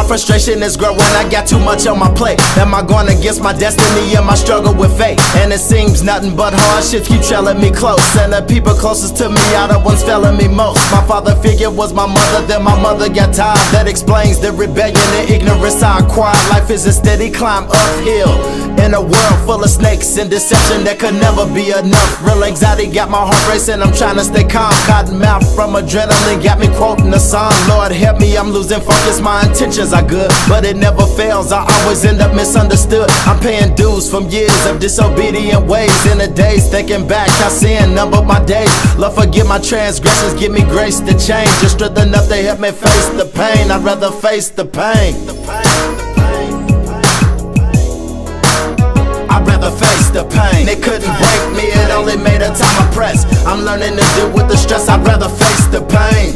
frustration is growing, I got too much on my plate. Am I going against my destiny? Am I struggle with fate? And it seems nothing but hardships keep trailing me close. And the people closest to me are the ones failing me most. My father figure was my mother, then my mother got tired. That explains the rebellion and ignorance I acquired. Life is a steady climb uphill in a world full of snakes and deception that could never be enough. Real anxiety got my heart racing, I'm trying to stay calm. Cotton mouth from adrenaline got me quoting the song. Lord help me, I'm losing focus, my intentions are good, but it never fails, I always end up misunderstood. I'm paying dues from years of disobedient ways. In the days thinking back, I sin numbered my days. Lord forgive my transgressions, give me grace to change. Just strength enough to help me face the pain. I'd rather face the pain. I'd rather face the pain. It couldn't break me, it only made a time I press. I'm learning to deal with the stress, I'd rather face the pain.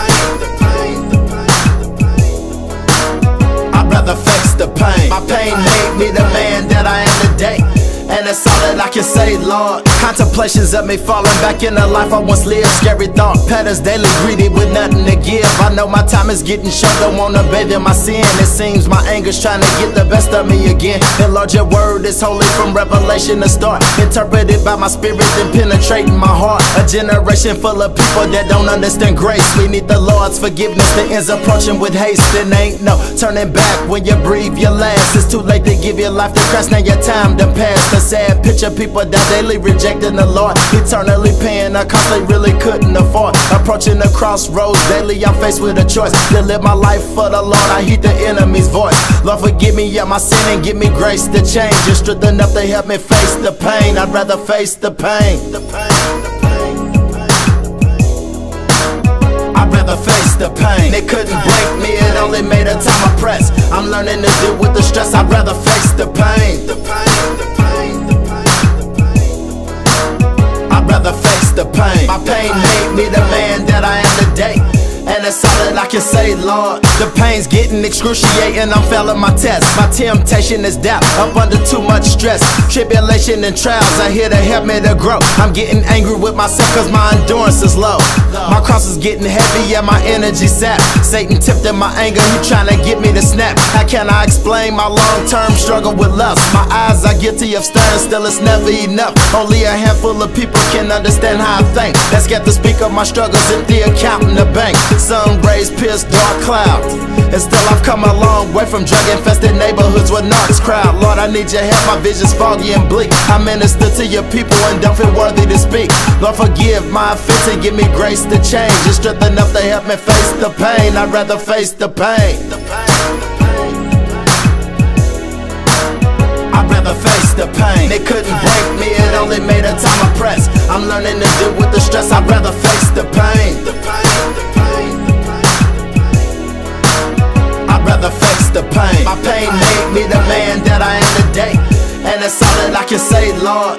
I'd rather face the pain. My pain made me the man that I am today, and that's all that I can say, Lord. Contemplations of me falling back into life I once lived. Scary thought patterns daily, greedy with nothing to give. I know my time is getting short, don't wanna bathe in my sin. It seems my anger's trying to get the best of me again. And Lord, your word is holy from revelation to start. Interpreted by my spirit and penetrating my heart. A generation full of people that don't understand grace. We need the Lord's forgiveness, the ends approaching with haste. And ain't no turning back when you breathe your last. It's too late to give your life to Christ, now your time done passed. A sad picture, people that daily rejecting the Lord, eternally paying a cost they really couldn't afford. Approaching the crossroads daily, I'm faced with a choice to live my life for the Lord. I heed the enemy's voice. Lord forgive me of my sin and give me grace to change. Just strength enough to help me face the pain. I'd rather face the pain. I'd rather face the pain. It couldn't break me, it only made a time I press. I'm learning to deal with the stress, I'd rather face the pain. I'd rather face the pain. My pain made me the man that I am today, and that's all that I can say, Lord. The pain's getting excruciating, I'm failing my test. My temptation is doubt, up under too much stress. Tribulation and trials are here to help me to grow. I'm getting angry with myself cause my endurance is low. My cross is getting heavy and my energy sapped. Satan tipped in my anger, he trying to get me to snap. How can I explain my long-term struggle with lust? My eyes are guilty of stirring, still it's never enough. Only a handful of people can understand how I think. That's got to speak of my struggles, empty account in the bank. Sun rays pierce dark clouds, and still I've come a long way from drug-infested neighborhoods with narcs crowd. Lord, I need your help, my vision's foggy and bleak. I minister to your people and don't feel worthy to speak. Lord, forgive my offense and give me grace to change. Just strength enough to help me face the pain. I'd rather face the pain. I'd rather face the pain. It couldn't break me, it only made a time I press. I'm learning to deal with the stress, I'd rather face the pain. I'd rather face the pain. My pain made me the man that I am today, and that's all that I can say, Lord.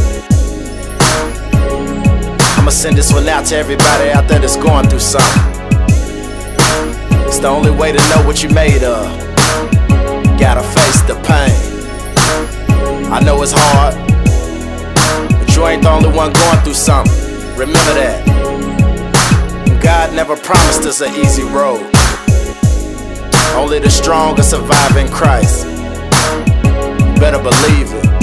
I'ma send this one out to everybody out there that's going through something. It's the only way to know what you're made of. Gotta face the pain. I know it's hard, but you ain't the only one going through something. Remember that. God never promised us an easy road. Only the strong are surviving Christ. You better believe it.